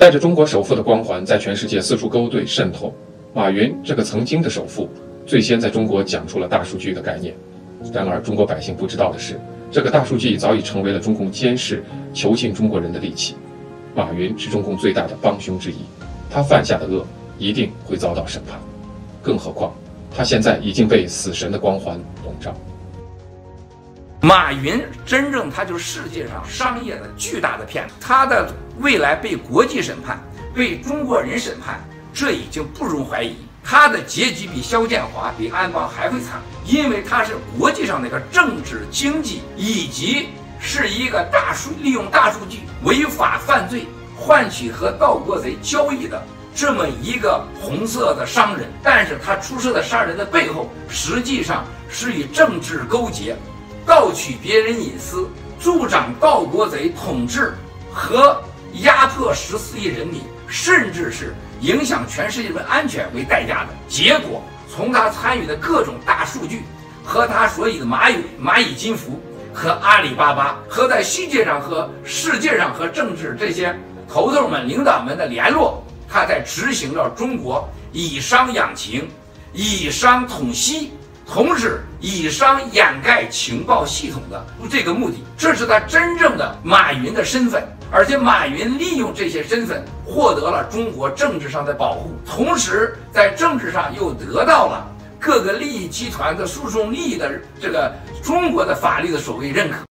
带着中国首富的光环，在全世界四处勾兑渗透。马云这个曾经的首富，最先在中国讲出了大数据的概念。然而，中国百姓不知道的是，这个大数据早已成为了中共监视、囚禁中国人的利器。马云是中共最大的帮凶之一，他犯下的恶一定会遭到审判。更何况，他现在已经被死神的光环笼罩。 马云真正他就是世界上商业的巨大的骗子，他的未来被国际审判，被中国人审判，这已经不容怀疑。他的结局比肖建华、比安邦还会惨，因为他是国际上的一个政治、经济以及是一个利用大数据违法犯罪换取和盗国贼交易的这么一个红色的商人。但是他出色的商人的背后，实际上是与政治勾结，盗取别人隐私，助长盗国贼统治和压迫14亿人民，甚至是影响全世界人民安全为代价的结果。从他参与的各种大数据和他所以的蚂蚁金服和阿里巴巴和在世界上和政治这些头头们、领导们的联络，他在执行着中国以商养情、以商统西，同时以商掩盖情报系统的这个目的。这是他真正的马云的身份。而且马云利用这些身份获得了中国政治上的保护，同时在政治上又得到了各个利益集团的诉讼利益的这个中国的法律的所谓认可。